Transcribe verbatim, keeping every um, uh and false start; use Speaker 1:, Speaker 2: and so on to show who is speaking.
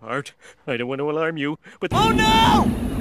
Speaker 1: Art, I don't want to alarm you, but...
Speaker 2: Oh no!